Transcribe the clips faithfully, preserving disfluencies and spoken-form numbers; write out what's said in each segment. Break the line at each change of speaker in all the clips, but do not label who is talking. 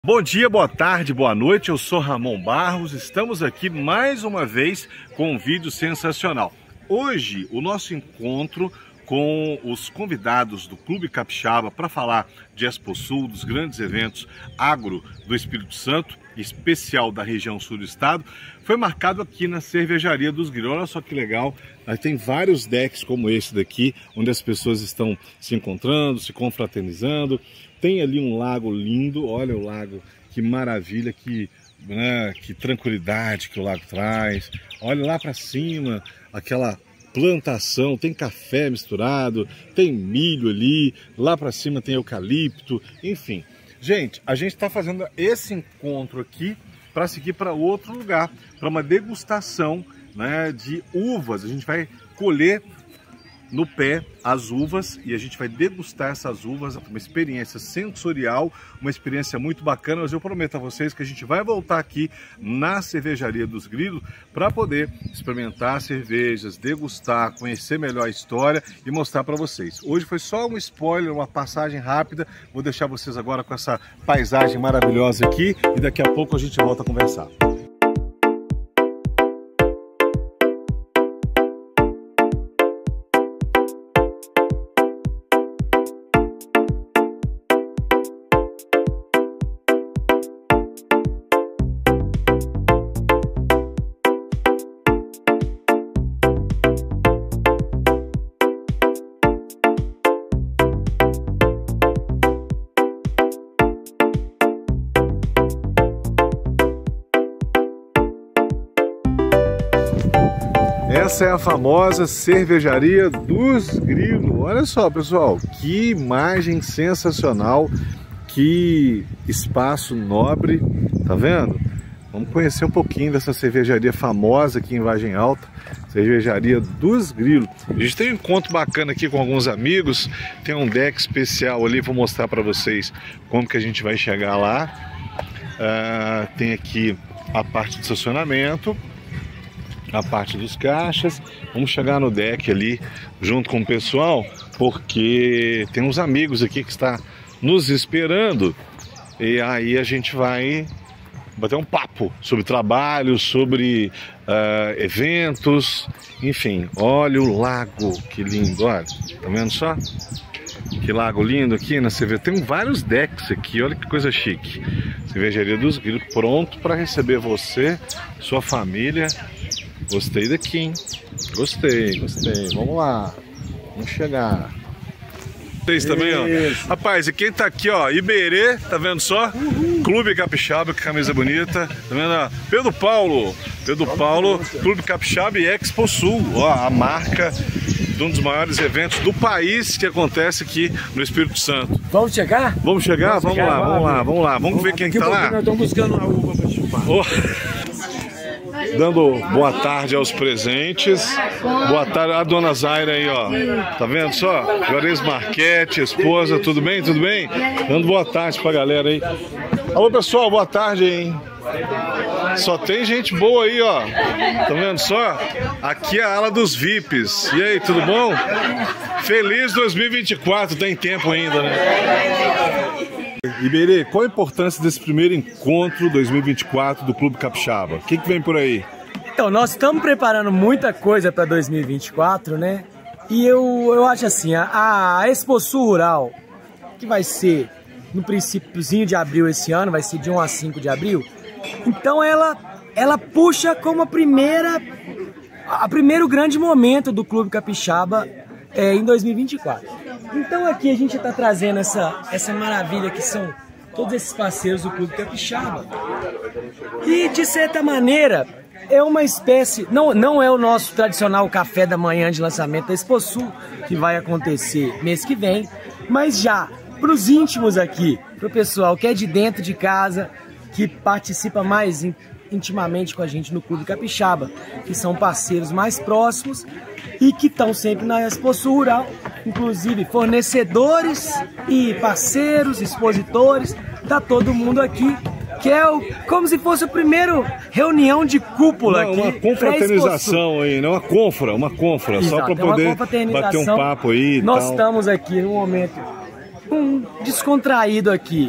Bom dia, boa tarde, boa noite, eu sou Ramon Barros, estamos aqui mais uma vez com um vídeo sensacional. Hoje o nosso encontro com os convidados do Clube Capixaba para falar de Exposul, dos grandes eventos agro do Espírito Santo, especial da região sul do estado, foi marcado aqui na Cervejaria dos Grilos. Olha só que legal, tem vários decks como esse daqui, onde as pessoas estão se encontrando, se confraternizando. Tem ali um lago lindo, olha o lago, que maravilha, que, né, que tranquilidade que o lago traz. Olha lá para cima, aquela plantação, tem café misturado, tem milho ali, lá para cima tem eucalipto, enfim. Gente, a gente está fazendo esse encontro aqui para seguir para outro lugar, para uma degustação, né, de uvas. A gente vai colher no pé as uvas e a gente vai degustar essas uvas, uma experiência sensorial, uma experiência muito bacana. Mas eu prometo a vocês que a gente vai voltar aqui na Cervejaria dos Grilos para poder experimentar cervejas, degustar, conhecer melhor a história e mostrar para vocês. Hoje foi só um spoiler, uma passagem rápida. Vou deixar vocês agora com essa paisagem maravilhosa aqui e daqui a pouco a gente volta a conversar. Essa é a famosa Cervejaria dos Grilos. Olha só, pessoal, que imagem sensacional, que espaço nobre, tá vendo? Vamos conhecer um pouquinho dessa cervejaria famosa aqui em Vargem Alta, Cervejaria dos Grilos. A gente tem um encontro bacana aqui com alguns amigos, tem um deck especial ali, vou mostrar para vocês como que a gente vai chegar lá. Uh, tem aqui a parte de estacionamento, a parte dos caixas. Vamos chegar no deck ali junto com o pessoal, porque tem uns amigos aqui que está nos esperando e aí a gente vai bater um papo sobre trabalho, sobre uh, eventos, enfim. Olha o lago, que lindo, olha, tá vendo só? Que lago lindo aqui na cervejaria. Tem vários decks aqui, olha que coisa chique. Cervejaria dos Grilos, pronto para receber você, sua família. Gostei daqui, hein? Gostei, gostei. Vamos lá. Vamos chegar. Vocês também, ó. Rapaz, e quem tá aqui, ó? Iberê, tá vendo só? Uhum. Clube Capixaba, que camisa bonita. Tá vendo, ó? Pedro Paulo. Pedro Paulo, Clube Capixaba e Exposul. Ó, a marca de um dos maiores eventos do país que acontece aqui no Espírito Santo.
Vamos chegar?
Vamos chegar? Vamos, vamos chegar, lá, vamos, vamos lá, vamos lá. Vamos, vamos ver quem que tá lá.
Nós estamos buscando a uva pra chupar. Oh.
Dando boa tarde aos presentes. Boa tarde a dona Zaira aí, ó. Tá vendo só? Juarez Marquete, esposa, tudo bem? Tudo bem? Dando boa tarde pra galera aí. Alô, pessoal, boa tarde, hein? Só tem gente boa aí, ó. Tá vendo só? Aqui é a ala dos V I Ps. E aí, tudo bom? Feliz dois mil e vinte e quatro, tem tempo ainda, né? Iberê, qual a importância desse primeiro encontro dois mil e vinte e quatro do Clube Capixaba? O que que vem por aí?
Então, nós estamos preparando muita coisa para dois mil e vinte e quatro, né? E eu, eu acho assim, a, a Exposul Rural, que vai ser no princípiozinho de abril esse ano, vai ser de um a cinco de abril, então ela, ela puxa como a primeira, a primeiro grande momento do Clube Capixaba é, em dois mil e vinte e quatro. Então aqui a gente está trazendo essa, essa maravilha que são todos esses parceiros do Clube Capixaba. E de certa maneira é uma espécie, não, não é o nosso tradicional café da manhã de lançamento da Exposul, que vai acontecer mês que vem, mas já para os íntimos aqui, para o pessoal que é de dentro de casa, que participa mais intimamente com a gente no Clube Capixaba, que são parceiros mais próximos e que estão sempre na Exposul Rural, inclusive fornecedores e parceiros, expositores, tá todo mundo aqui, que é o, como se fosse a primeira reunião de cúpula
uma,
aqui.
Uma confraternização aí, não, uma confra, uma confra, exato, só para poder bater um papo aí e
Nós
tal.
Estamos aqui num momento um descontraído aqui,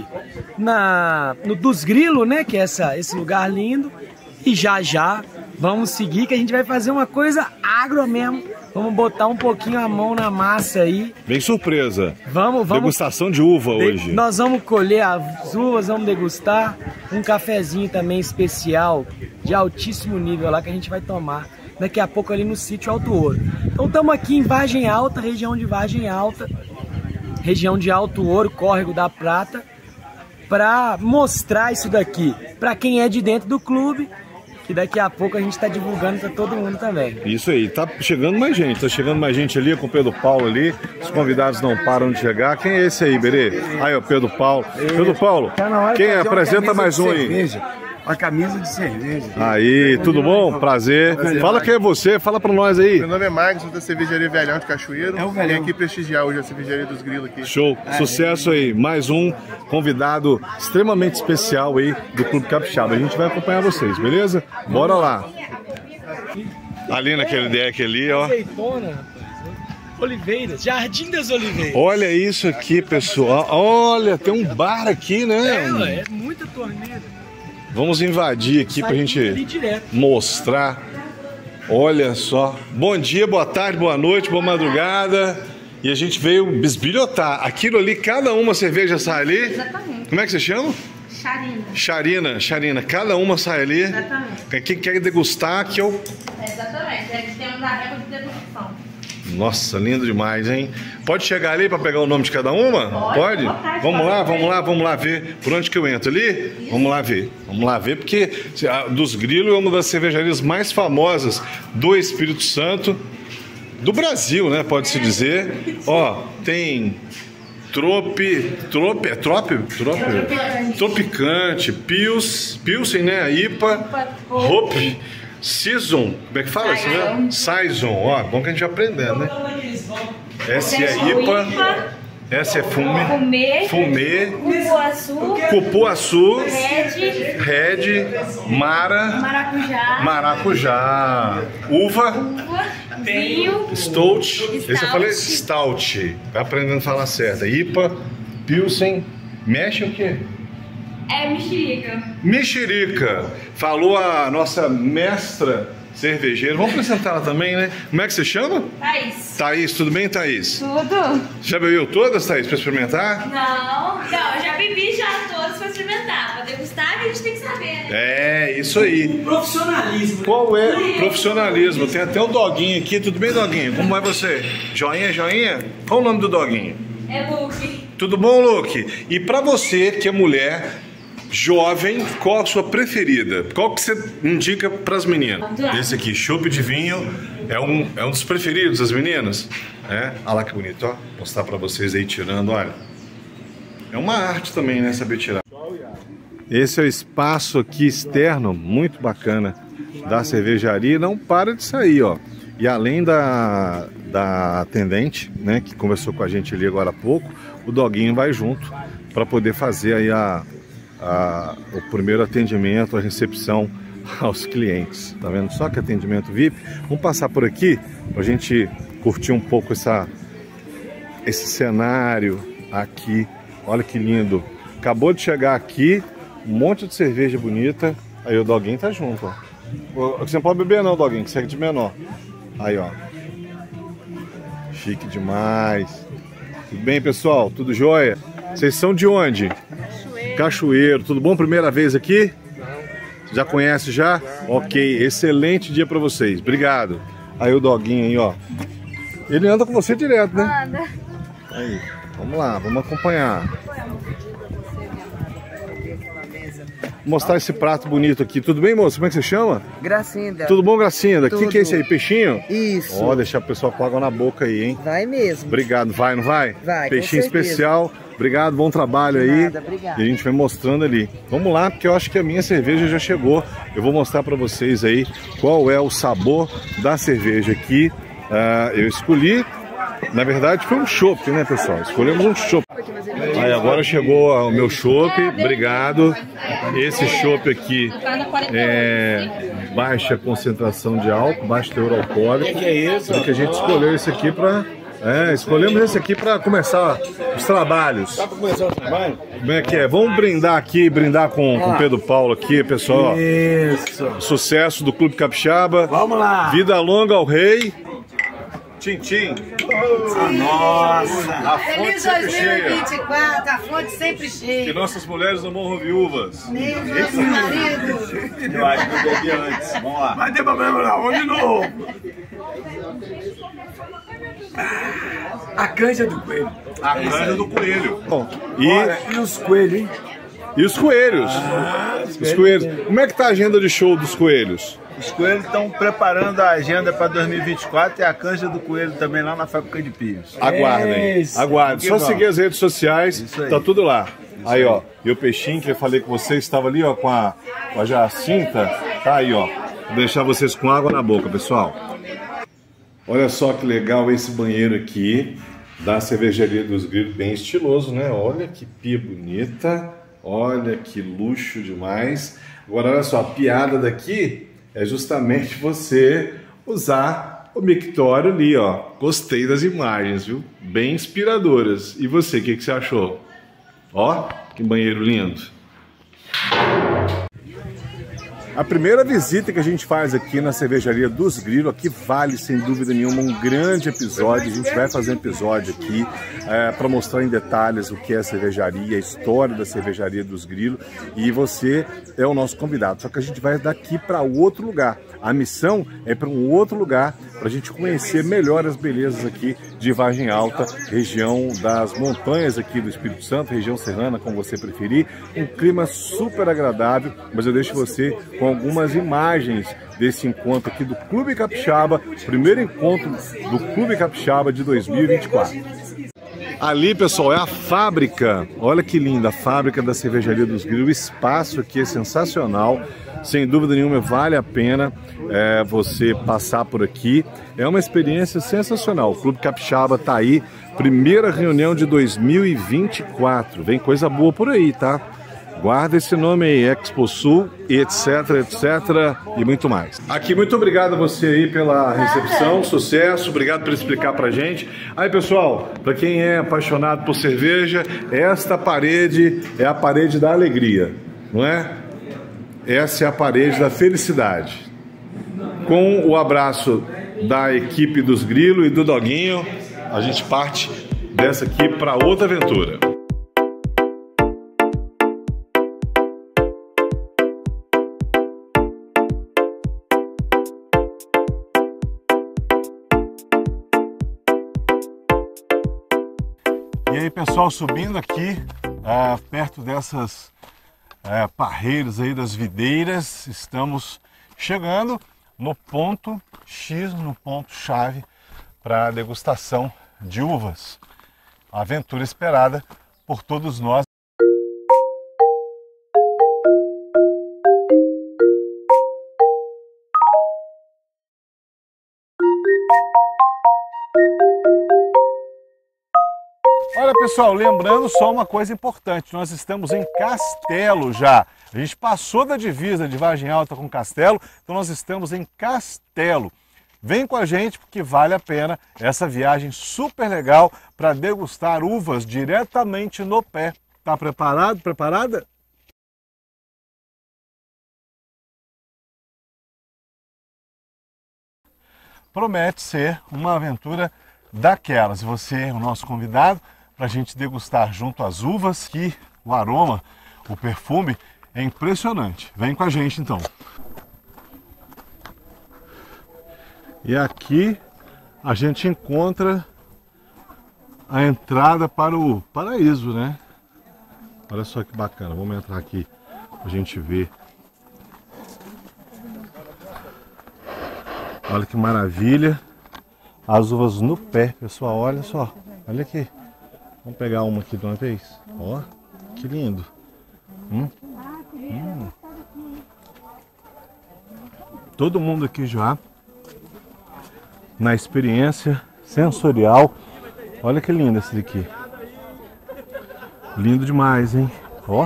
na, no dos Grilos, né? Que é essa, esse lugar lindo. E já já vamos seguir, que a gente vai fazer uma coisa agro mesmo. Vamos botar um pouquinho a mão na massa aí.
Bem surpresa.
Vamos, vamos.
Degustação de uva
de,
hoje.
Nós vamos colher as uvas, vamos degustar. Um cafezinho também especial, de altíssimo nível lá, que a gente vai tomar daqui a pouco ali no sítio Alto Ouro. Então estamos aqui em Vargem Alta, região de Vargem Alta. Região de Alto Ouro, Córrego da Prata. Para mostrar isso daqui para quem é de dentro do clube. Que daqui a pouco a gente está divulgando para todo mundo também.
Isso aí, tá chegando mais gente, tá chegando mais gente ali com o Pedro Paulo ali, os convidados não param de chegar. Quem é esse aí, Berê? Aí, ó, Pedro Paulo. Pedro Paulo, quem é? Apresenta mais um aí.
Uma camisa de cerveja.
Aí, tudo bom? Prazer.
Prazer.
Fala quem é você, fala pra nós aí.
Meu nome é Marcos, da cervejaria Velhão de Cachoeiro.
É o Velhão.
Vim aqui prestigiar hoje a cervejaria dos Grilos aqui.
Show, sucesso aí. Mais um convidado extremamente especial aí do Clube Capixaba. A gente vai acompanhar vocês, beleza? Bora lá. Ali naquele deck ali, ó.
Azeitona, rapaz. Oliveiras, Jardim das Oliveiras.
Olha isso aqui, pessoal. Olha, tem um bar aqui, né?
É, ué, é muita torneira.
Vamos invadir aqui pra gente mostrar. Olha só. Bom dia, boa tarde, boa noite, boa madrugada. E a gente veio bisbilhotar. Aquilo ali, cada uma cerveja sai ali.
Exatamente.
Como é que você chama?
Charina.
Charina, Charina. Cada uma sai ali.
Exatamente.
Quem quer degustar, que eu...
Exatamente. É que tem um da régua de degustação.
Nossa, lindo demais, hein? Pode chegar ali para pegar o nome de cada uma?
Pode.
Pode?
Vontade,
vamos
pode.
lá, vamos lá, vamos lá ver. Por onde que eu entro ali? Isso. Vamos lá ver. Vamos lá ver, porque a dos Grilos é uma das cervejarias mais famosas do Espírito Santo, do Brasil, né? Pode-se dizer. Ó, tem Trope, Trope, é Trope? Trope?
Tropicante.
Tropicante, Pils, Pilsen, né? I P A, Hop, Season, como é que fala isso, né? Saison, ó, bom que a gente vai aprendendo, né? Essa é I P A, essa é Fume,
Fumê.
Fumê,
Cupuaçu.
Cupuaçu,
Red.
Red, Mara,
Maracujá.
Maracujá, Uva,
Uva. Vinho.
Stout, esse eu
Stout.
falei Stout, vai aprendendo a falar certo, I P A, Pilsen, mexe o quê?
É mexerica.
Mexerica, falou a nossa mestra cervejeira. Vamos apresentar ela também, né? Como é que você chama?
Thaís.
Thaís, tudo bem, Thaís?
Tudo?
Já bebeu todas, Thaís, para experimentar?
Não. Não, eu já bebi já todos pra experimentar. Pra degustar, a gente tem que saber, né?
É, isso aí.
Profissionalismo.
Qual é? Profissionalismo. Tem até um doguinho aqui. Tudo bem, doguinho? Como vai você? Joinha, joinha? Qual o nome do doguinho?
É Luke.
Tudo bom, Luke? E para você que é mulher, jovem, qual a sua preferida? Qual que você indica para as meninas? Esse aqui, chopp de vinho, é um, é um dos preferidos das meninas. É? Olha lá que bonito, ó. Vou mostrar para vocês aí tirando, olha. É uma arte também, né, saber tirar. Esse é o espaço aqui externo, muito bacana, da cervejaria. Não para de sair, ó. E além da, da atendente, né, que conversou com a gente ali agora há pouco, o doguinho vai junto para poder fazer aí a... A, o primeiro atendimento, a recepção aos clientes, tá vendo? Só que atendimento V I P. Vamos passar por aqui pra gente curtir um pouco essa, esse cenário aqui. Olha que lindo. Acabou de chegar aqui, um monte de cerveja bonita. Aí o doguinho tá junto, ó. Você não pode beber não, doguinho, que segue de menor. Aí, ó. Chique demais. Tudo bem, pessoal? Tudo jóia? Vocês são de onde? Cachoeiro, tudo bom? Primeira vez aqui? Não. Já conhece já? Não. Ok, excelente dia pra vocês. Obrigado. Aí o doguinho aí, ó. Ele anda com você direto, né?
Anda.
Aí, vamos lá, vamos acompanhar. Vou mostrar esse prato bonito aqui. Tudo bem, moço? Como é que você chama?
Gracinda.
Tudo bom, Gracinda? O que,
Tudo.
que é esse aí? Peixinho?
Isso.
Ó, deixar o pessoal com água na boca aí, hein?
Vai mesmo.
Obrigado. Vai, não vai?
Vai,
Peixinho
com certeza.
especial. Obrigado, bom trabalho
De
aí.
nada, obrigado.
E a gente vai mostrando ali. Vamos lá, porque eu acho que a minha cerveja já chegou. Eu vou mostrar para vocês aí qual é o sabor da cerveja aqui. Uh, eu escolhi, na verdade foi um chopp, né, pessoal? Escolhemos um chopp. Aí agora chegou o meu chopp, obrigado. Esse chopp aqui é baixa concentração de álcool, baixo teor alcoólico.
Que é isso?
Porque a gente escolheu esse aqui para É, escolhemos esse aqui para começar os trabalhos.
Dá para começar o trabalho?
Como é que é? Vamos brindar aqui, brindar com o Pedro Paulo aqui, pessoal.
Isso.
Sucesso do Clube Capixaba.
Vamos lá.
Vida longa ao rei. Tchim, tchim.
Nossa.
A fonte
Feliz
sempre
dois mil e
cheia.
vinte e quatro, a fonte sempre
Que
cheia.
nossas mulheres não morram viúvas.
Nem os nossos maridos.
Eu acho que eu bebi antes. Vamos lá.
Vai ter problema não, vamos de novo. A canja do coelho.
A canja do coelho. Bom, e,
Olha, e os coelhos, hein?
e os coelhos. Os coelhos. Como é que tá a agenda de show dos coelhos?
Os coelhos estão preparando a agenda para dois mil e vinte e quatro e a canja do coelho também lá na fábrica de pios.
Aguardem,
Isso.
aguardem. Só
Que bom.
seguir as redes sociais,
Isso aí.
tá tudo lá. Aí, ó, e o peixinho que eu falei com você estava ali, ó, com a, com a Jacinta, tá aí, ó. Vou deixar vocês com água na boca, pessoal. Olha só que legal esse banheiro aqui da Cervejaria dos Grilos, bem estiloso, né? Olha que pia bonita, olha que luxo demais. Agora, olha só, a piada daqui é justamente você usar o mictório ali, ó. Gostei das imagens, viu? Bem inspiradoras. E você, o que, que você achou? Ó, que banheiro lindo. A primeira visita que a gente faz aqui na Cervejaria dos Grilos, aqui vale sem dúvida nenhuma um grande episódio. A gente vai fazer um episódio aqui é, para mostrar em detalhes o que é a cervejaria, a história da Cervejaria dos Grilos, e você é o nosso convidado. Só que a gente vai daqui para outro lugar. A missão é para um outro lugar para a gente conhecer melhor as belezas aqui de Vargem Alta, região das montanhas aqui do Espírito Santo, região serrana, como você preferir. Um clima super agradável, mas eu deixo você com algumas imagens desse encontro aqui do Clube Capixaba, primeiro encontro do Clube Capixaba de dois mil e vinte e quatro. Ali, pessoal, é a fábrica. Olha que linda, a fábrica da Cervejaria dos Grilos. O espaço aqui é sensacional. Sem dúvida nenhuma, vale a pena é, você passar por aqui. É uma experiência sensacional. O Clube Capixaba tá aí. Primeira reunião de dois mil e vinte e quatro. Vem coisa boa por aí, tá? Guarda esse nome aí, Expo Sul, etc, etc e muito mais. Aqui, muito obrigado a você aí pela recepção, sucesso, obrigado por explicar pra gente. Aí, pessoal, para quem é apaixonado por cerveja, esta parede é a parede da alegria, não é? Essa é a parede da felicidade. Com o abraço da equipe dos Grilos e do Doguinho, a gente parte dessa aqui para outra aventura. E aí, pessoal, subindo aqui, é, perto dessas é, parreiras aí das videiras, estamos chegando no ponto X, no ponto chave para a degustação de uvas. A aventura esperada por todos nós. Olha, pessoal, lembrando só uma coisa importante, nós estamos em Castelo já. A gente passou da divisa de Vargem Alta com Castelo, então nós estamos em Castelo. Vem com a gente porque vale a pena essa viagem super legal para degustar uvas diretamente no pé. Tá preparado? Preparada? Promete ser uma aventura daquelas. Você é o nosso convidado para a gente degustar junto às uvas, que o aroma, o perfume é impressionante. Vem com a gente então. E aqui a gente encontra a entrada para o paraíso, né? Olha só que bacana, vamos entrar aqui para a gente ver. Olha que maravilha, as uvas no pé, pessoal, olha só, olha aqui. Vamos pegar uma aqui de uma vez, ó, que lindo. Hum? Hum. Todo mundo aqui já na experiência sensorial. Olha que lindo esse daqui. Lindo demais, hein? Ó.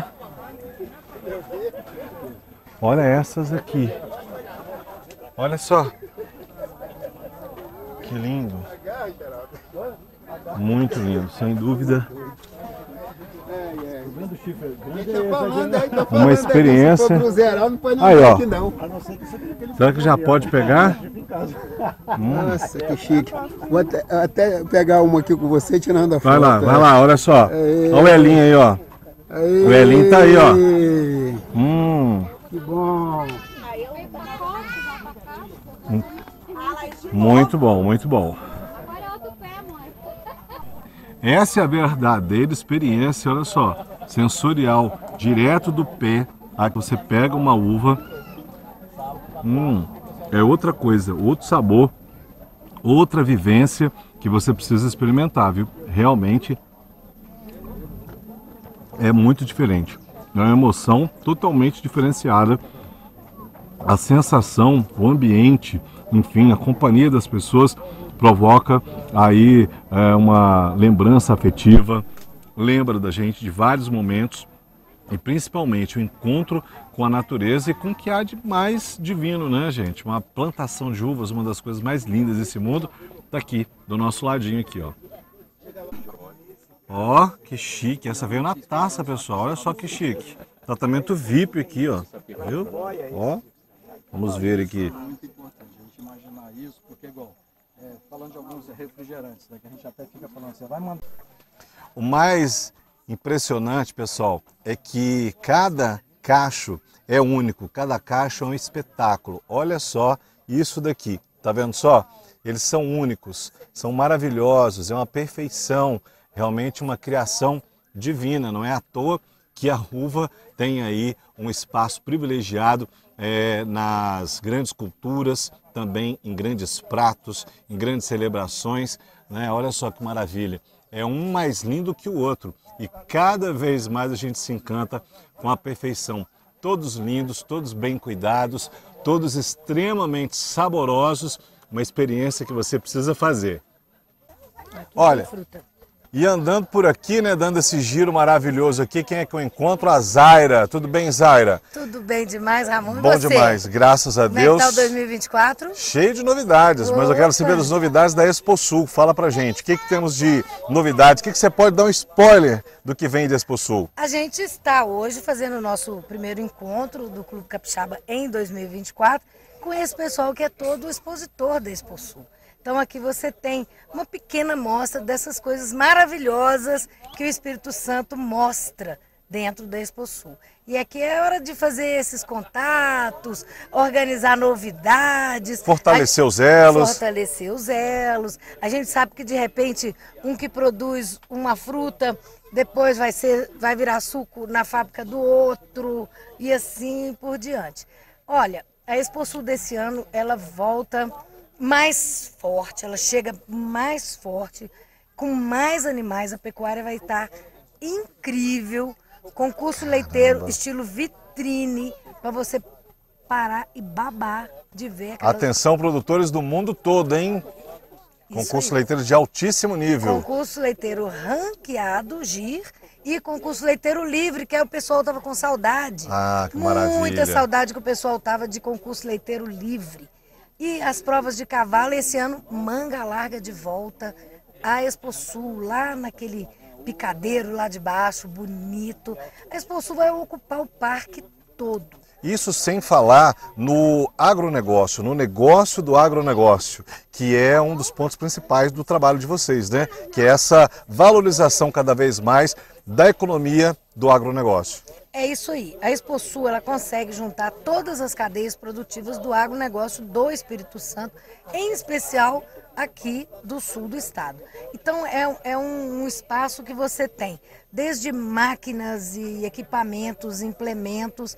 Olha essas aqui. Olha só. Que lindo. Muito lindo, sem dúvida. Uma experiência. Aí, ó. Será que já pode pegar?
Nossa, que chique. Vou até, até pegar uma aqui com você, tirando a foto.
Vai lá, vai lá, olha só. Olha o Elinho aí, ó. O Elinho tá aí, ó. Hum.
Que bom.
Muito bom, muito bom. Essa é a verdadeira experiência, olha só, sensorial, direto do pé. Aí você pega uma uva, hum, é outra coisa, outro sabor, outra vivência que você precisa experimentar, viu? Realmente é muito diferente, é uma emoção totalmente diferenciada. A sensação, o ambiente, enfim, a companhia das pessoas provoca aí é, uma lembrança afetiva, lembra da gente de vários momentos e principalmente o encontro com a natureza e com o que há de mais divino, né, gente? Uma plantação de uvas, uma das coisas mais lindas desse mundo, tá aqui, do nosso ladinho aqui, ó. Ó, que chique, essa veio na taça, pessoal, olha só que chique. Tratamento V I P aqui, ó, viu? Ó, vamos ver aqui.
É muito importante a gente imaginar isso, porque igual, é, falando de alguns refrigerantes, né, que a gente até fica falando, você vai mandar...
O mais impressionante, pessoal, é que cada cacho é único, cada cacho é um espetáculo. Olha só isso daqui, tá vendo só? Eles são únicos, são maravilhosos, é uma perfeição, realmente uma criação divina, não é à toa que a uva tem aí um espaço privilegiado é, nas grandes culturas, também em grandes pratos, em grandes celebrações, né? Olha só que maravilha, é um mais lindo que o outro e cada vez mais a gente se encanta com a perfeição. Todos lindos, todos bem cuidados, todos extremamente saborosos, uma experiência que você precisa fazer. Olha, e andando por aqui, né, dando esse giro maravilhoso aqui, quem é que eu encontro? A Zaira. Tudo bem, Zaira?
Tudo bem demais, Ramon.
Bom
e você?
demais, graças a
Como
Deus.
é que tá o dois mil e vinte e quatro?
Cheio de novidades, mas eu quero saber das novidades da Exposul. Fala pra gente, o que, que temos de novidades? O que, que você pode dar um spoiler do que vem de Exposul?
A gente está hoje fazendo o nosso primeiro encontro do Clube Capixaba em dois mil e vinte e quatro com esse pessoal que é todo o expositor da Exposul. Então aqui você tem uma pequena amostra dessas coisas maravilhosas que o Espírito Santo mostra dentro da Exposul. E aqui é hora de fazer esses contatos, organizar novidades.
Fortalecer os elos.
Fortalecer os elos. A gente sabe que de repente um que produz uma fruta, depois vai, ser, vai virar suco na fábrica do outro e assim por diante. Olha, a Exposul desse ano, ela volta mais forte, ela chega mais forte, com mais animais, a pecuária vai estar incrível, concurso leiteiro, Caramba. Estilo vitrine, para você parar e babar de ver. Aquelas...
Atenção, produtores do mundo todo, hein? Concurso leiteiro de altíssimo nível.
Concurso leiteiro ranqueado, G I R, e concurso leiteiro livre, que é o pessoal tava com saudade.
Ah, que maravilha.
Muita saudade que o pessoal tava de concurso leiteiro livre. E as provas de cavalo, esse ano, manga larga de volta, a Exposul, lá naquele picadeiro lá de baixo, bonito. A Exposul vai ocupar o parque todo.
Isso sem falar no agronegócio, no negócio do agronegócio, que é um dos pontos principais do trabalho de vocês, né? Que é essa valorização cada vez mais da economia do agronegócio.
É isso aí. A Exposul, ela consegue juntar todas as cadeias produtivas do agronegócio do Espírito Santo, em especial aqui do sul do estado. Então é, é um, um espaço que você tem desde máquinas e equipamentos, implementos,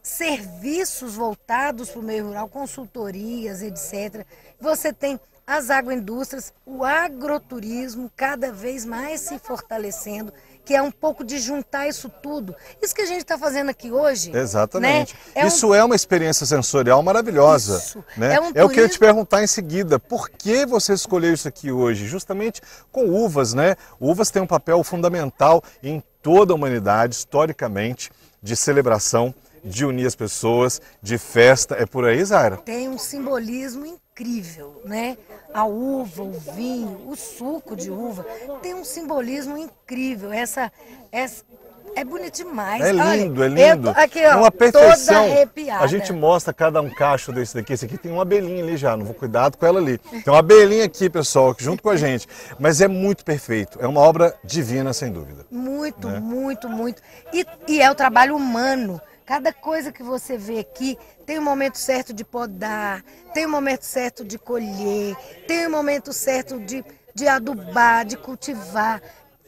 serviços voltados para o meio rural, consultorias, etcétera. Você tem as agroindústrias, o agroturismo cada vez mais se fortalecendo, que é um pouco de juntar isso tudo. Isso que a gente está fazendo aqui hoje.
Exatamente.
Né? É
isso
um...
é uma experiência sensorial maravilhosa.
Isso.
Né?
É um
turismo... Eu queria te perguntar em seguida, por que você escolheu isso aqui hoje? Justamente com uvas, né? Uvas têm um papel fundamental em toda a humanidade, historicamente, de celebração, de unir as pessoas, de festa. É por aí, Zaira?
Tem um simbolismo incrível. incrível, né? A uva, o vinho, o suco de uva tem um simbolismo incrível. Essa, essa é bonito demais.
É lindo,
Olha,
é lindo.
Eu, aqui, ó,
é uma perfeição.
toda arrepiada.
A gente mostra cada um cacho desse daqui. Esse aqui tem uma abelhinha ali já, não vou cuidado com ela ali. Tem uma abelhinha aqui, pessoal, junto com a gente. Mas é muito perfeito. É uma obra divina, sem dúvida.
Muito,
né?
muito, muito. E, e é o trabalho humano. Cada coisa que você vê aqui tem o momento certo de podar, tem o momento certo de colher, tem o momento certo de, de adubar, de cultivar.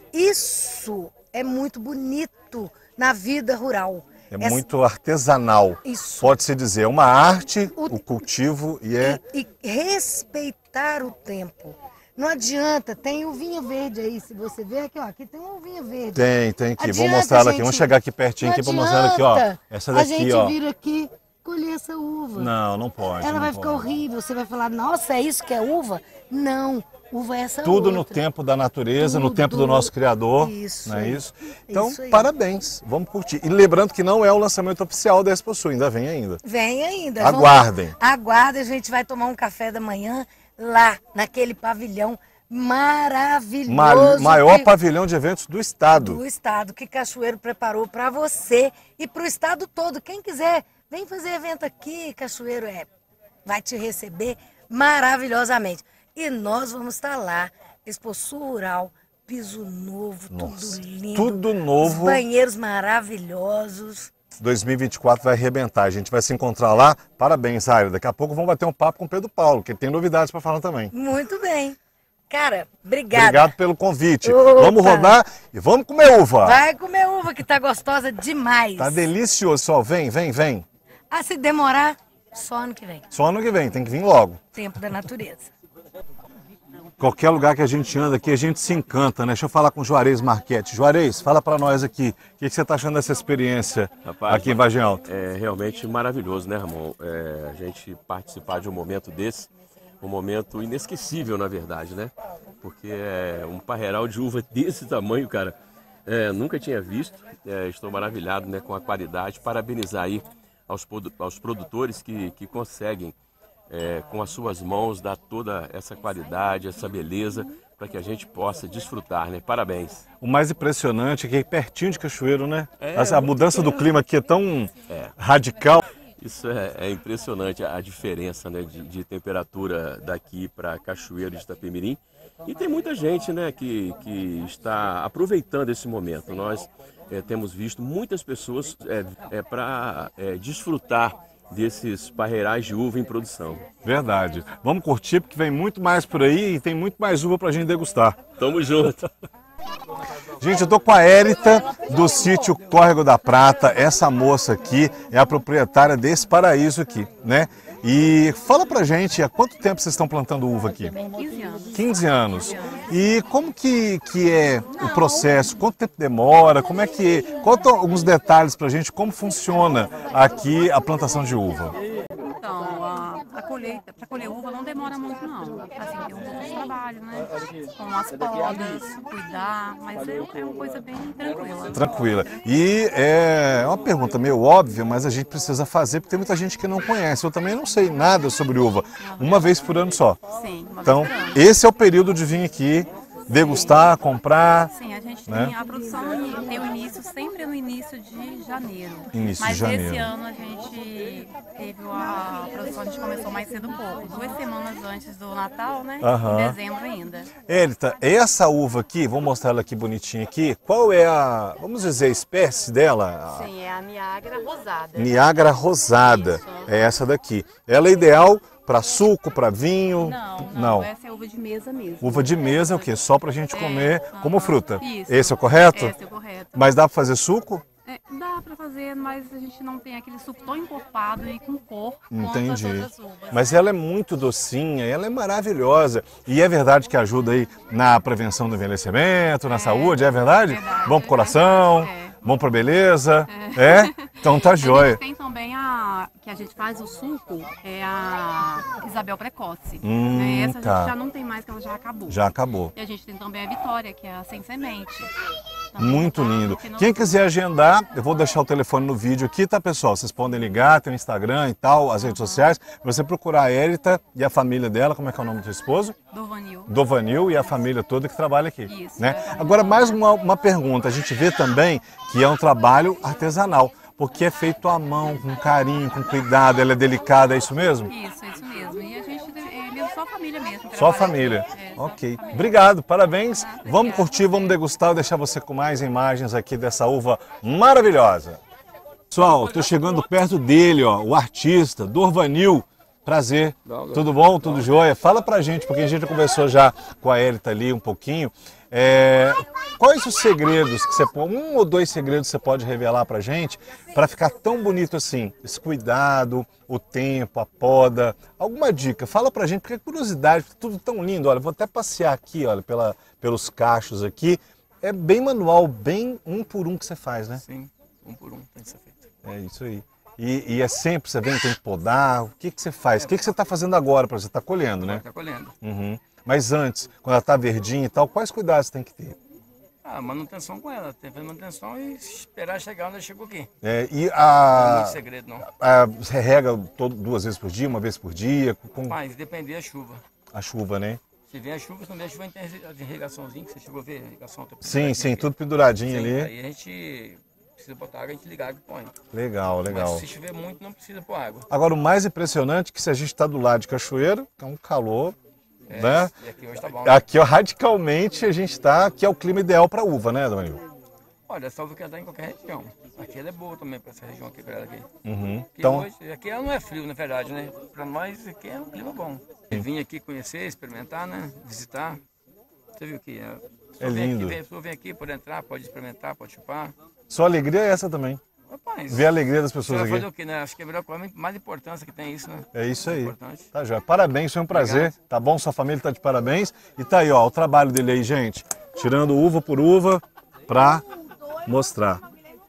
Isso é muito bonito na vida rural.
É
Essa...
muito artesanal,
Isso.
pode-se dizer. É uma arte,
o,
o cultivo e é...
E, e respeitar o tempo. Não adianta, tem uvinha verde aí, se você ver aqui, ó, aqui tem uma uvinha verde.
Tem, tem aqui.
Adianta,
Vou mostrar ela aqui.
gente,
Vamos chegar aqui pertinho aqui para mostrar ela aqui, ó. Essa daqui,
a gente
ó.
vir aqui, colher essa uva.
Não, não pode.
Ela
não
vai
pode.
ficar horrível, você vai falar, nossa, é isso que é uva? Não, uva é essa
Tudo
outra.
no tempo da natureza, no
Tudo.
tempo do nosso Criador.
Isso.
Não é isso? Então,
Isso aí.
parabéns. Vamos curtir. E lembrando que não é o lançamento oficial da Exposul, ainda vem ainda.
Vem ainda.
Aguardem.
Vamos, aguardem, a gente vai tomar um café da manhã lá, naquele pavilhão maravilhoso.
Ma maior
que,
pavilhão de eventos do estado.
do estado que Cachoeiro preparou para você e para o estado todo. Quem quiser, vem fazer evento aqui, Cachoeiro é, vai te receber maravilhosamente. E nós vamos estar lá, Exposul Rural, piso novo,
Nossa,
tudo lindo.
tudo novo.
Os banheiros maravilhosos.
dois mil e vinte e quatro vai arrebentar. A gente vai se encontrar lá. Parabéns, Aira. Daqui a pouco vamos bater um papo com o Pedro Paulo, que tem novidades para falar também.
Muito bem. Cara, obrigada.
Obrigado pelo convite.
Opa.
Vamos rodar e vamos comer uva.
Vai comer uva que tá gostosa demais.
Tá delicioso, só vem, vem, vem.
Ah, se demorar, só ano que vem.
Só ano que vem, tem que vir logo.
Tempo da natureza.
Qualquer lugar que a gente anda aqui, a gente se encanta, né? Deixa eu falar com o Juarez Marchetti. Juarez, fala para nós aqui, o que, que você está achando dessa experiência
Rapaz,
aqui em Vargem Alta?
É realmente maravilhoso, né, Ramon? É, a gente participar de um momento desse, um momento inesquecível, na verdade, né? Porque é um parreiral de uva desse tamanho, cara, é, nunca tinha visto. É, estou maravilhado, né, com a qualidade. Parabenizar aí aos, aos produtores que, que conseguem, é, com as suas mãos, dar toda essa qualidade, essa beleza, para que a gente possa desfrutar, né? Parabéns.
O mais impressionante é que é pertinho de Cachoeiro, né?
É,
a mudança do clima aqui é tão
É.
radical.
Isso é, é impressionante, a diferença, né, de, de temperatura daqui para Cachoeiro de Itapemirim. E tem muita gente, né, que, que está aproveitando esse momento. Nós é, temos visto muitas pessoas é, é, para é, desfrutar desses parreirais de uva em produção.
Verdade. Vamos curtir porque vem muito mais por aí e tem muito mais uva para a gente degustar.
Tamo junto.
Gente, eu tô com a Érita do sítio Córrego da Prata. Essa moça aqui é a proprietária desse paraíso aqui, né? E fala pra gente, há quanto tempo vocês estão plantando uva aqui?
quinze anos.
quinze anos. E como que, que é o processo? Quanto tempo demora? Como é que... Conta alguns detalhes pra gente, como funciona aqui a plantação de uva.
Então, a, a colheita, para colher uva não demora muito não. Assim, tem um pouco de trabalho, né? Com as podas, cuidar, mas é, é uma coisa bem tranquila.
Tranquila. E é uma pergunta meio óbvia, mas a gente precisa fazer, porque tem muita gente que não conhece. Eu também não sei nada sobre uva. Uma vez por ano só.
Sim, uma
Então,
vez por ano.
esse é o período de vir aqui, degustar, comprar.
Sim, a gente
né?
tem a produção tem o início sempre no início de janeiro.
Início
Mas
de janeiro.
esse ano a gente teve a, a produção, a gente começou mais cedo um pouco, duas semanas antes do Natal, né?
Aham.
Em dezembro ainda.
Érita, essa uva aqui, vou mostrar ela aqui bonitinha aqui. Qual é a, vamos dizer, a espécie dela? A
Sim, é a Niágara rosada.
Niágara rosada.
Isso.
É essa daqui. Ela é ideal para suco, para vinho?
Não, não,
Não.
essa é uva de mesa mesmo.
Uva de mesa é o quê? Só pra gente comer
aham.
como fruta.
Isso.
Esse é o correto?
Esse é o correto.
Mas dá pra fazer suco?
É, dá pra fazer, mas a gente não tem aquele suco tão encorpado e com cor quanto as
Entendi.
outras uvas.
Mas
né?
ela é muito docinha, ela é maravilhosa. E é verdade que ajuda aí na prevenção do envelhecimento, na saúde, é verdade?
verdade,
Bom pro coração,
é.
bom pra beleza, é? Então tá
A
jóia.
gente tem também a que a gente faz o suco, é a Isabel Precoce.
Hum,
né? Essa
tá.
a gente já não tem mais, que ela já acabou.
Já acabou.
E a gente tem também a Vitória, que é a sem semente.
Muito lindo. Quem quiser agendar, eu vou deixar o telefone no vídeo aqui, tá, pessoal? Vocês podem ligar, tem o Instagram e tal, as redes sociais. Você procurar a Érita e a família dela, como é que é o nome do seu esposo?
Dovanil.
Dovanil e a família toda que trabalha aqui.
Isso,
né? Agora, mais uma, uma pergunta. A gente vê também que é um trabalho artesanal, porque é feito à mão, com carinho, com cuidado, ela é delicada, é isso mesmo?
Isso, isso mesmo. E a gente é mesmo só a família mesmo.
Só a família. É, ok. Família. Obrigado, parabéns. Ah, vamos curtir, vamos degustar, deixar você com mais imagens aqui dessa uva maravilhosa. Pessoal, estou chegando perto dele, ó, o artista, Dovanil. Prazer. Tudo bom? Tudo jóia? Fala pra gente, porque a gente conversou já com a Érita ali um pouquinho. É, quais os segredos que você pode, um ou dois segredos que você pode revelar pra gente para ficar tão bonito assim? Esse cuidado, o tempo, a poda, alguma dica? Fala pra gente, porque é curiosidade, tudo tão lindo. Olha, vou até passear aqui, olha, pela, pelos cachos aqui. É bem manual, bem um por um que você faz, né?
Sim, um por um tem que ser feito.
É isso aí. E, e é sempre, você vem, tem que podar, o que, que você faz? É, o que, que você está fazendo agora? Você está colhendo, né?
Está colhendo.
Uhum. Mas antes, quando ela está verdinha e tal, quais cuidados você tem que ter?
Ah, manutenção com ela, tem que fazer manutenção e esperar chegar onde ela chegou aqui.
É, e a...
Não é muito segredo, não.
A, você rega todo, duas vezes por dia, uma vez por dia? Com...
Mas depende da chuva.
A chuva, né?
Se vem a chuva, se não vem a chuva, a gente tem a irrigaçãozinha, que você chegou a ver, a irrigação.
Sim, sim, tudo penduradinho
sim,
ali.
Aí a gente... precisa botar água, a gente liga a água e põe.
Legal, legal.
Mas se chover muito, não precisa pôr água.
Agora, o mais impressionante é que se a gente está do lado de Cachoeiro, é um calor,
é,
né?
E aqui hoje tá bom. Né?
Aqui, ó, radicalmente, a gente está, aqui é o clima ideal para uva, né, Dovanil?
Olha, essa uva que ela dá em qualquer região. Aqui ela é boa também para essa região aqui, para ela aqui.
Uhum.
Aqui,
então...
hoje, aqui ela não é frio, na verdade, né? Para nós, aqui é um clima bom. Eu vim aqui conhecer, experimentar, né? Visitar. Você viu que é...
É lindo.
Aqui, a pessoa vem aqui, pode entrar, pode experimentar, pode chupar.
Sua alegria é essa também.
Rapaz,
ver a alegria das pessoas aqui.
Fazer o quê, né? Acho que é a melhor coisa, mais importância que tem isso, né?
É isso aí.
Importante.
Tá, Joia. Parabéns, foi um prazer.
Obrigado.
Tá bom? Sua família tá de parabéns. E tá aí, ó, o trabalho dele aí, gente. Tirando uva por uva pra mostrar.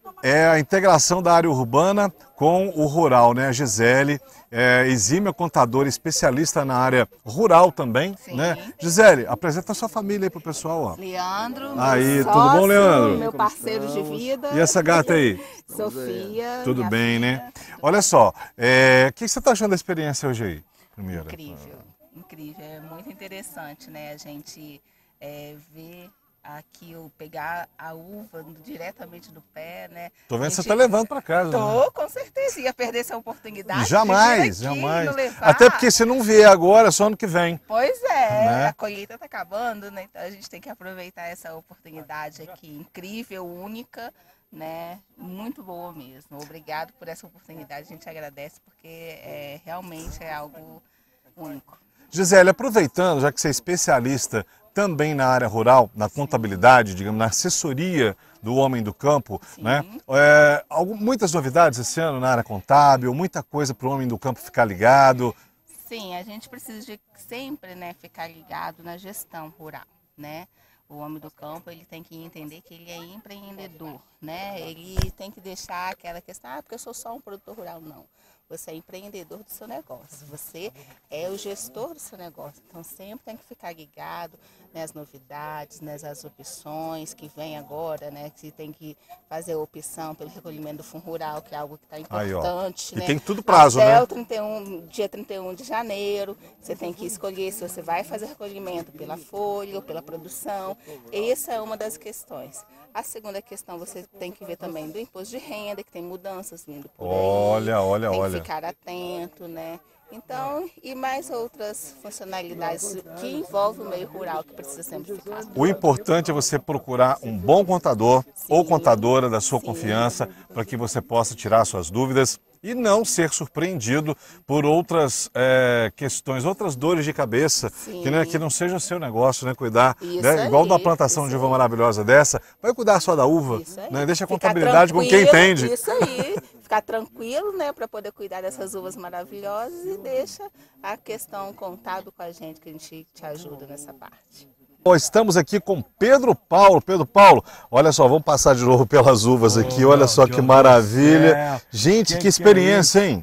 É a integração da área urbana com o rural, né? A Gisele, é, exímia contadora, especialista na área rural também,
Sim.
né? Gisele, apresenta a sua família aí pro pessoal, ó.
Leandro,
aí,
meu
tudo
sócio,
bom, Leandro?
meu parceiro de vida.
E essa gata aí?
Sofia.
Tudo bem, filha. Né? Olha só, é, o que você tá achando da experiência hoje aí? Primeiro.
Incrível, incrível, é muito interessante, né? A gente é, ver aqui eu pegar a uva diretamente do pé, né?
Tô vendo que
gente...
você tá levando para casa.
Tô,
né?
com certeza. Ia perder essa oportunidade.
Jamais,
de vir aqui,
jamais.
levar.
Até porque se não vier agora, só ano que vem.
Pois é,
né?
A colheita tá acabando, né? Então a gente tem que aproveitar essa oportunidade aqui, incrível, única, né? Muito boa mesmo. Obrigado por essa oportunidade, a gente agradece porque é, realmente é algo único.
Gisele, aproveitando, já que você é especialista também na área rural, na contabilidade, digamos, na assessoria do homem do campo,
Sim.
né? É, algum, muitas novidades esse ano na área contábil, muita coisa para o homem do campo ficar ligado.
Sim, a gente precisa de sempre, né, ficar ligado na gestão rural, né? O homem do campo, ele tem que entender que ele é empreendedor, né? Ele tem que deixar aquela questão, ah, porque eu sou só um produtor rural, não. Você é empreendedor do seu negócio, você é o gestor do seu negócio. Então, sempre tem que ficar ligado nas novidades, nas opções que vem agora, né? Que tem que fazer a opção pelo recolhimento do fundo rural, que é algo que está importante.
Aí,
né?
E tem tudo prazo,
Até
né?
o trinta e um, dia trinta e um de janeiro, você tem que escolher se você vai fazer recolhimento pela folha ou pela produção. Essa é uma das questões. A segunda questão, você tem que ver também do imposto de renda, que tem mudanças vindo por aí.
Olha, olha,
tem
olha.
que ficar atento, né? Então, e mais outras funcionalidades que envolvem o meio rural, que precisa sempre ficar.
O importante é você procurar um bom contador
Sim.
ou contadora da sua
Sim.
confiança para que você possa tirar suas dúvidas e não ser surpreendido por outras é, questões, outras dores de cabeça, que, né, que não seja o seu negócio, né, cuidar, né, igual de uma plantação de uva aí. maravilhosa dessa, vai cuidar só da uva, né, deixa a contabilidade com quem entende.
Isso aí, ficar tranquilo, né, para poder cuidar dessas uvas maravilhosas e deixa a questão contábil com a gente, que a gente te ajuda nessa parte.
Estamos aqui com Pedro Paulo. Pedro Paulo, olha só, vamos passar de novo pelas uvas aqui, olha só que maravilha. Gente, que experiência, hein?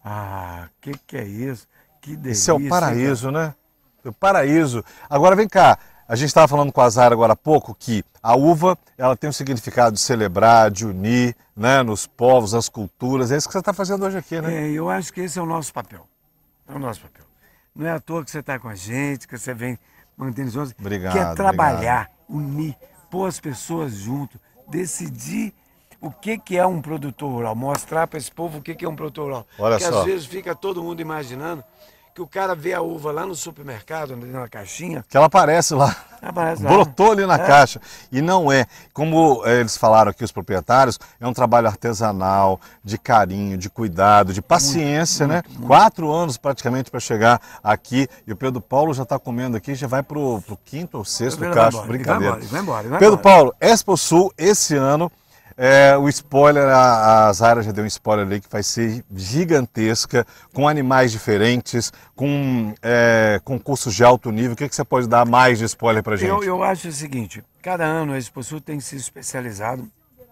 Ah, que que é isso? Que delícia.
Isso é o paraíso, né? O paraíso. Agora vem cá, A gente estava falando com a Zaira agora há pouco que a uva ela tem um significado de celebrar, de unir, né, nos povos, nas culturas. É isso que você está fazendo hoje aqui, né?
É, eu acho que esse é o nosso papel. É o nosso papel. Não é à toa que você está com a gente, que você vem mantendo os outros.
Obrigado,
que é trabalhar,
obrigado.
unir, pôr as pessoas junto, decidir o que, que é um produtor rural, mostrar para esse povo o que, que é um produtor rural.
Olha
Porque
só.
às vezes fica todo mundo imaginando que o cara vê a uva lá no supermercado, na caixinha.
Que ela aparece lá.
Aparece lá.
Brotou ali na
É.
caixa. E não é. Como eh, eles falaram aqui, os proprietários, é um trabalho artesanal, de carinho, de cuidado, de paciência,
Muito,
né?
muito, muito.
Quatro anos praticamente para chegar aqui. E o Pedro Paulo já está comendo aqui, já vai pro, pro quinto ou sexto
Vai
cacho.
embora,
Brincadeira.
vai embora, vai embora, vai
Pedro
embora.
Paulo, Expo Sul, esse ano. É, o spoiler, a, a Zaira já deu um spoiler ali que vai ser gigantesca, com animais diferentes, com é, concursos de alto nível. O que, que você pode dar mais de spoiler pra gente?
Eu, eu acho o seguinte, cada ano a Expo Sul tem se especializado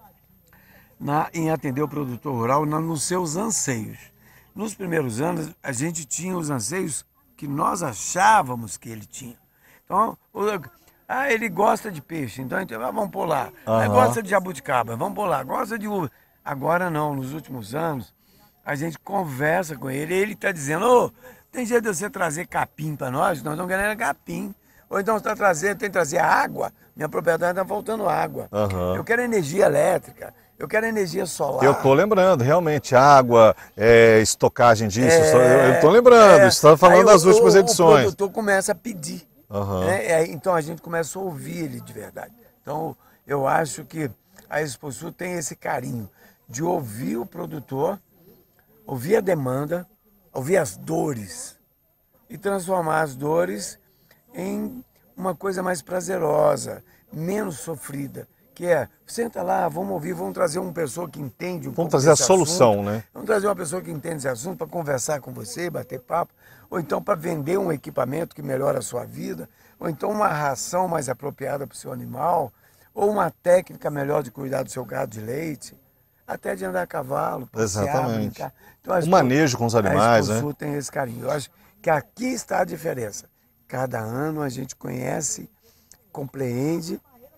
na, em atender o produtor rural na, nos seus anseios. Nos primeiros anos, a gente tinha os anseios que nós achávamos que ele tinha. Então, o, ah, ele gosta de peixe, então, então vamos pôr lá.
Aham.
Ele gosta de jabuticaba, vamos pôr lá. Gosta de uva. Agora não, nos últimos anos, a gente conversa com ele, ele está dizendo, ô, tem jeito de você trazer capim para nós? Nós estamos querendo capim. Ou então você está trazendo, tem que trazer água. Minha propriedade está faltando água.
Aham.
Eu quero energia elétrica, eu quero energia solar.
Eu tô lembrando, realmente, água, é, estocagem disso,
É,
eu tô lembrando,
é.
você está falando
Aí
das
o-
últimas
o-
edições.
O produtor começa a pedir.
Aham.
né? É, então a gente começa a ouvir ele de verdade. Então eu acho que a Expo Sul tem esse carinho de ouvir o produtor, ouvir a demanda, ouvir as dores e transformar as dores em uma coisa mais prazerosa, menos sofrida. Que é, senta lá, vamos ouvir, vamos trazer uma pessoa que entende um
Vamos
pouco
trazer a
desse
solução,
assunto.
né?
Vamos trazer uma pessoa que entende esse assunto para conversar com você, bater papo, ou então para vender um equipamento que melhora a sua vida, ou então uma ração mais apropriada para o seu animal, ou uma técnica melhor de cuidar do seu gado de leite, até de andar a cavalo, passear,
Exatamente.
brincar. Então, a
O
Expo-
manejo com os animais,
a Expo
né?
Sul tem esse carinho. Eu acho que aqui está a diferença. Cada ano a gente conhece, compreende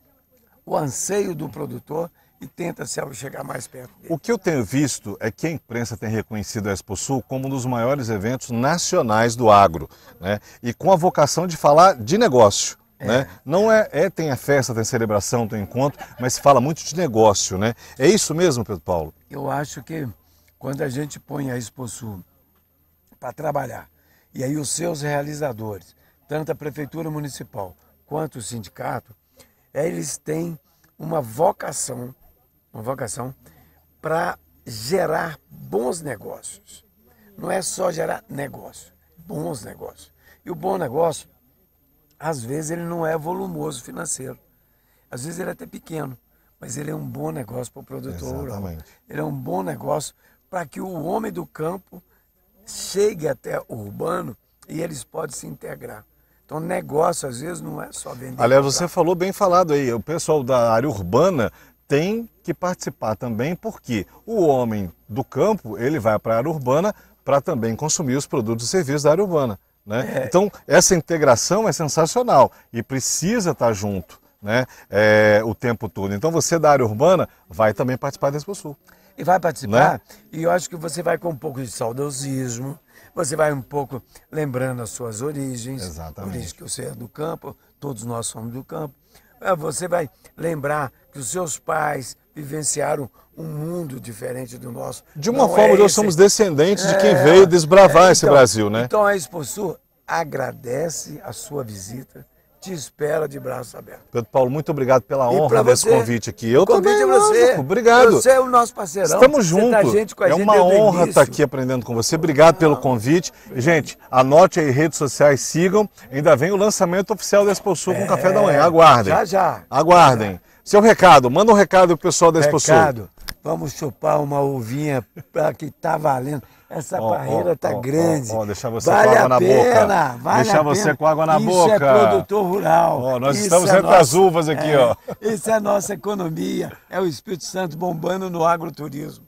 o anseio do produtor e tenta se chegar mais perto dele.
O que eu tenho visto é que a imprensa tem reconhecido a Expo Sul como um dos maiores eventos nacionais do agro, né? E com a vocação de falar de negócio.
É.
Né? Não é, é, tem a festa, tem a celebração, tem encontro, mas se fala muito de negócio, né? É isso mesmo, Pedro Paulo?
Eu acho que quando a gente põe a Expo Sul para trabalhar, e aí os seus realizadores, tanto a Prefeitura Municipal quanto o sindicato, eles têm uma vocação, uma vocação para gerar bons negócios. Não é só gerar negócio, bons negócios. E o bom negócio, às vezes, ele não é volumoso financeiro. Às vezes ele é até pequeno, mas ele é um bom negócio para o produtor rural.
Exatamente.
Ele é um bom negócio para que o homem do campo chegue até o urbano e eles podem se integrar. Então, negócio, às vezes, não é só vender.
Aliás,
comprar.
você falou bem falado aí, o pessoal da área urbana tem que participar também, porque o homem do campo, ele vai para a área urbana para também consumir os produtos e serviços da área urbana. Né?
É.
Então, essa integração é sensacional e precisa estar junto, né? É, o tempo todo. Então, você da área urbana vai também participar da Expo Sul.
E vai participar,
Né?
e eu acho que você vai com um pouco de saudosismo, você vai um pouco lembrando as suas origens,
Exatamente.
origens que você é do campo, todos nós somos do campo. É, Você vai lembrar que os seus pais vivenciaram um mundo diferente do nosso.
De uma
Não
forma,
é
nós
esse-
somos descendentes de quem
É,
veio desbravar
é,
esse
então-
Brasil, né?
Então a Expo Sul agradece a sua visita, te espera de braços abertos.
Pedro Paulo, muito obrigado pela
E
honra
pra
desse
você,
convite aqui. Eu
o convite
também,
é você.
lógico, obrigado.
Você é o nosso parceirão.
Estamos
Você tá
juntos.
gente com a
É
gente
uma
desde o
honra
início.
estar aqui aprendendo com você. Obrigado pelo convite. E, gente, anote aí, redes sociais, sigam. Ainda vem o lançamento oficial da Expo Sul com o Café da Manhã. Aguardem.
Já, já.
Aguardem. Seu recado, manda um recado pro pessoal da Expo Sul.
Recado, vamos chupar uma uvinha pra que tá valendo. Essa
Ó,
barreira
ó,
tá
ó,
grande.
ó, ó, deixar você
vale
com água
a
na
pena,
boca.
Vale
Deixar
a
você
pena.
com água na
Isso
boca.
é produtor rural.
Ó, nós
Isso
estamos
é
entre
nossa-
as uvas aqui,
é,
ó.
Isso é a nossa economia. É o Espírito Santo bombando no agroturismo.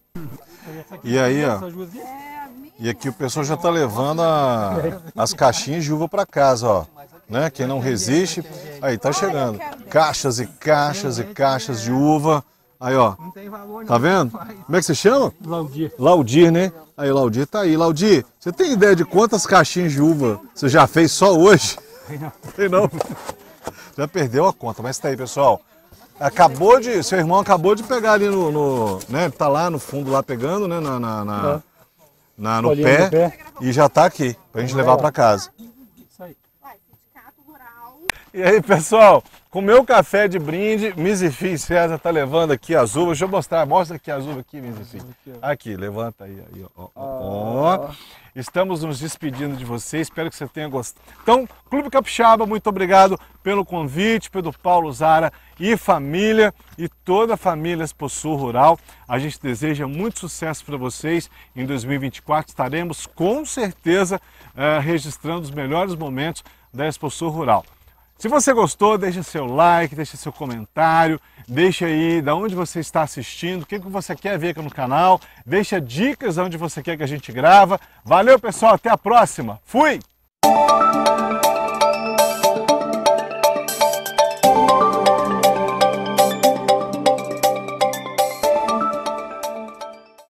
E aí, ó. E aqui o pessoal já tá levando a- as caixinhas de uva para casa, ó. né? Quem não resiste. Aí, tá chegando. Caixas e caixas e caixas de uva. Aí, ó. Tá vendo? Como é que você chama?
Laudir.
Laudir, né? Aí, Laudir tá aí. Laudir, você tem ideia de quantas caixinhas de uva você já fez só hoje?
Não.
Tem não. Já perdeu a conta, mas tá aí, pessoal. Acabou de. Seu irmão acabou de pegar ali no. no né? Tá lá no fundo, lá pegando, né? Na, na, na,
É.
na- no, pé,
no pé.
E já tá aqui, pra gente levar pra casa.
Isso aí.
E aí, pessoal, com o meu café de brinde, Mizifim César tá levando aqui as uvas. Deixa eu mostrar, mostra aqui as uvas aqui, Mizifim. Aqui, levanta aí, aí ó, ó, ó. Estamos nos despedindo de você, espero que você tenha gostado. Então, Clube Capixaba, muito obrigado pelo convite, pelo Paulo Zara e família, e toda a família Exposul Rural. A gente deseja muito sucesso para vocês. Em dois mil e vinte e quatro estaremos com certeza eh, registrando os melhores momentos da Exposul Rural. Se você gostou, deixe seu like, deixe seu comentário, deixe aí de onde você está assistindo, o que você quer ver aqui no canal, deixa dicas de onde você quer que a gente grava. Valeu, pessoal, até a próxima. Fui!